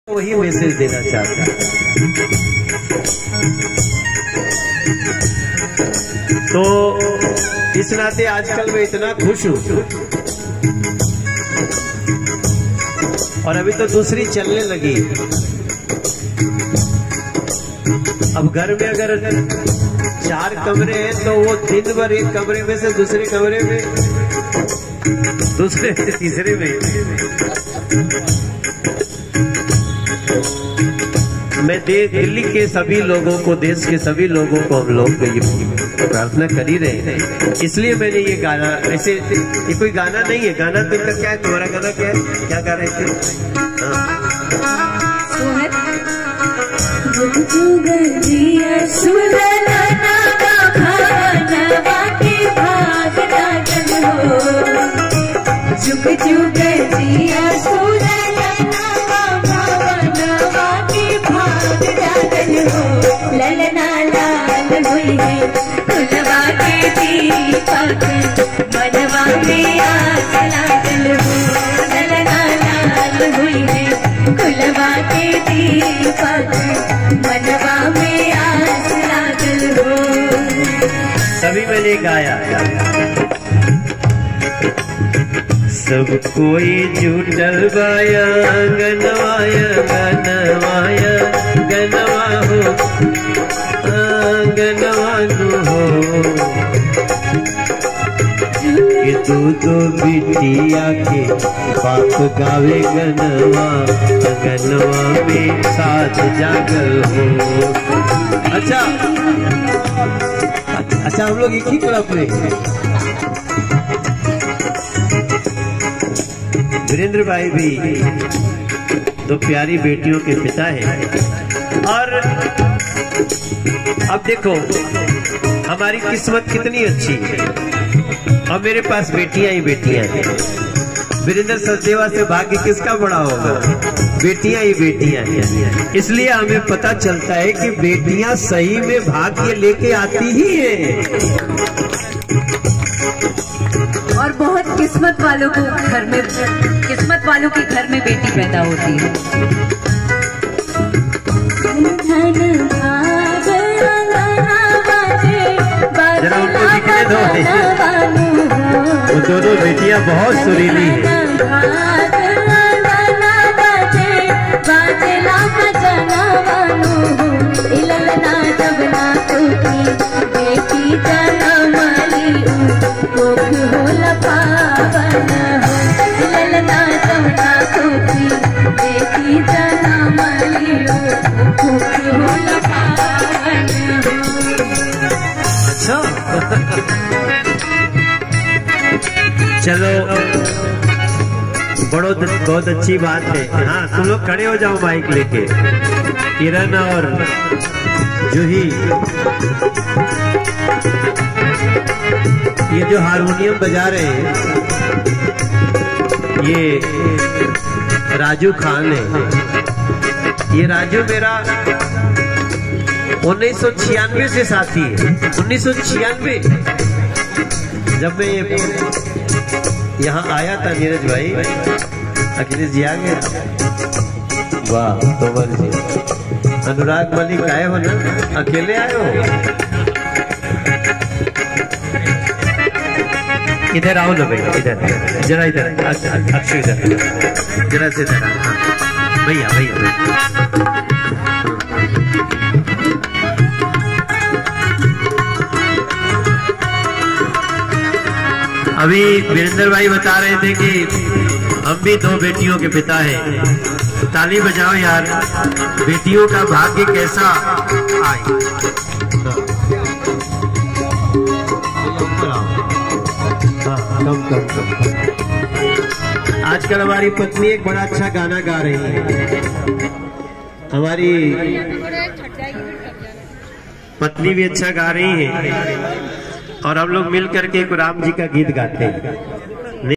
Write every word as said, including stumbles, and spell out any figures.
वही मैसेज देना चाहता है। तो इस नाते आजकल मैं इतना खुश हूं, और अभी तो दूसरी चलने लगी। अब घर में अगर चार कमरे हैं तो वो दिन भर एक कमरे में से दूसरे कमरे में, दूसरे से तीसरे में। मैं दे दिल्ली के सभी लोगों को, देश के सभी लोगों को हम लोग ये प्रार्थना कर ही रहे हैं। इसलिए मैंने ये गाना, ऐसे ये कोई गाना नहीं है। गाना तो इनका क्या है? तुम्हारा गाना क्या है? क्या गा रहे थे? ललना लाल हुई है खुलवा के दीपक, मनवा में आग लागल हो। ललना लाल हुई है खुलवा के दीपक, मनवा में आग लागल हो। तभी मैंने गाया, सब कोई जुटल बाया गनवाया गनवाया गनवा हो गनवानु हो। ये दो दो बिटिया के बाप गावे गनवा, गनवा में साथ जागल हो। अच्छा अच्छा, हम लोग एक ही क्लब में। वीरेंद्र भाई भी दो प्यारी बेटियों के पिता हैं। और अब देखो हमारी किस्मत कितनी अच्छी है, और मेरे पास बेटियां ही बेटियां हैं। वीरेंद्र सचदेवा से भाग्य किसका बड़ा होगा? बेटियां ही बेटियां हैं। इसलिए हमें पता चलता है कि बेटियां सही में भाग्य लेके आती ही है। और बहुत किस्मत वालों को घर में, किस्मत वालों के घर में बेटी पैदा होती है। जरा उनको दिखने दो, वो दोनों बेटियां बहुत सुरीली है। चलो बड़ो बहुत अच्छी बात है। हाँ, तुम लोग खड़े हो जाओ माइक लेके। किरण और जूही, ये जो हारमोनियम बजा रहे हैं ये राजू खान है। ये राजू मेरा उन्नीस सौ छियानवे से साथी है। उन्नीस सौ छियानवे जब मैं यहाँ आया था, नीरज भाई, अखिलेश जी आ गए। वाह, तोमर जी, अनुराग मलिक आए हो ना? अकेले आए हो? इधर आओ ना भैया, इधर जरा, इधर अक्षय, इधर जरा से इधर। हाँ भैया भैया, अभी वीरेंद्र भाई बता रहे थे कि हम भी दो बेटियों के पिता हैं। ताली बजाओ यार, बेटियों का भाग्य कैसा आए। कम कम कम। आजकल हमारी पत्नी एक बड़ा अच्छा गाना गा रही है। हमारी पत्नी भी अच्छा गा रही है, और हम लोग मिल करके एक राम जी का गीत गाते हैं।